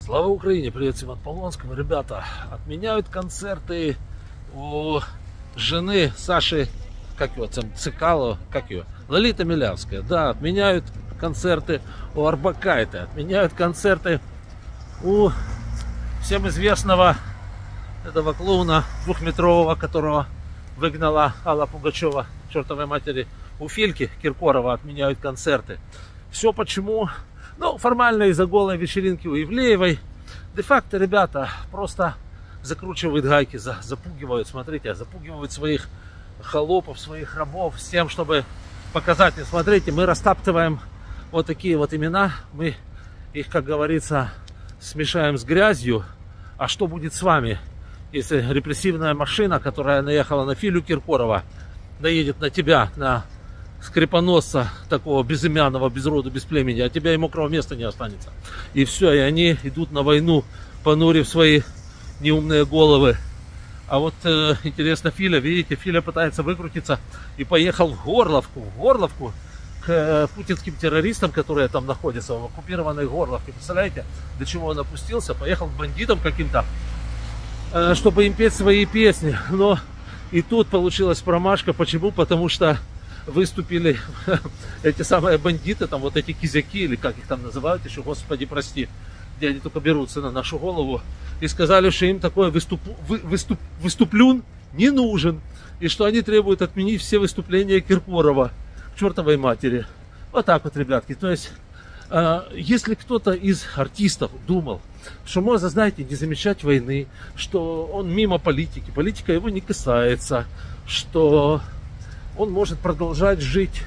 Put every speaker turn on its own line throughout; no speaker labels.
Слава Украине! Привет всем от Полонского. Ребята, отменяют концерты у жены Саши, как его там, Цикало, как ее, Лолита Милявская. Да, отменяют концерты у Орбакайте, отменяют концерты у всем известного этого клоуна двухметрового, которого выгнала Алла Пугачева, чертовой матери, у Фильки Киркорова отменяют концерты. Все почему? Ну, формально из-за голой вечеринки у Ивлеевой. Де-факто, ребята, просто закручивают гайки, запугивают, смотрите, запугивают своих холопов, своих рабов с тем, чтобы показать, не смотрите, мы растаптываем вот такие вот имена, мы их, как говорится, смешаем с грязью. А что будет с вами, если репрессивная машина, которая наехала на Филю Киркорова, наедет на тебя, на скрипоносца такого безымянного, без роду, без племени, а тебя и мокрого места не останется. И все, и они идут на войну, понурив свои неумные головы. А вот интересно, Филя, видите, Филя пытается выкрутиться и поехал в Горловку к путинским террористам, которые там находятся, в оккупированной Горловке. Представляете, до чего он опустился? Поехал к бандитам каким-то, чтобы им петь свои песни. Но и тут получилась промашка. Почему? Потому что выступили эти самые бандиты, там вот эти кизяки, или как их там называют еще, господи прости, где они только берутся на нашу голову, и сказали, что им такой выступлюн не нужен, и что они требуют отменить все выступления Киркорова к чертовой матери. Вот так вот, ребятки. То есть, если кто-то из артистов думал, что можно, знаете, не замечать войны, что он мимо политики, политика его не касается, что он может продолжать жить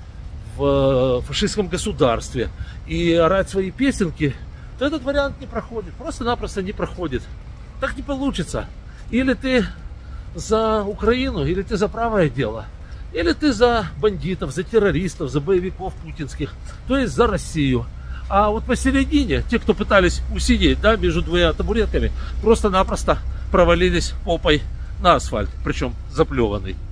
в фашистском государстве и орать свои песенки, то этот вариант не проходит. Просто-напросто не проходит. Так не получится. Или ты за Украину, или ты за правое дело. Или ты за бандитов, за террористов, за боевиков путинских. То есть за Россию. А вот посередине, те, кто пытались усидеть, да, между двумя табуретками, просто-напросто провалились попой на асфальт. Причем заплеванный.